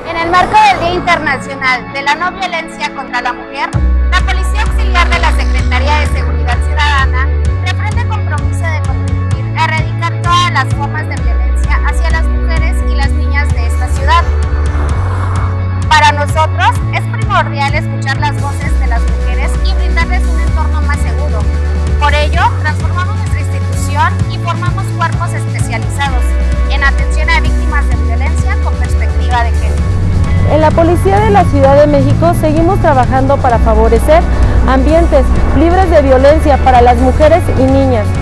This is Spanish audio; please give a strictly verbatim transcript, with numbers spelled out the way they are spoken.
En el marco del Día Internacional de la No Violencia contra la Mujer, la Policía Auxiliar de la Secretaría de Seguridad Ciudadana refrenda el compromiso de contribuir a erradicar todas las formas de violencia hacia las mujeres y las niñas de esta ciudad. Para nosotros es primordial escuchar las voces de las mujeres y brindarles un entorno más seguro. Por ello, transformamos nuestra institución y formamos cuerpos especializados en atención a víctimas de violencia con perspectiva de género. En la Policía de la Ciudad de México seguimos trabajando para favorecer ambientes libres de violencia para las mujeres y niñas.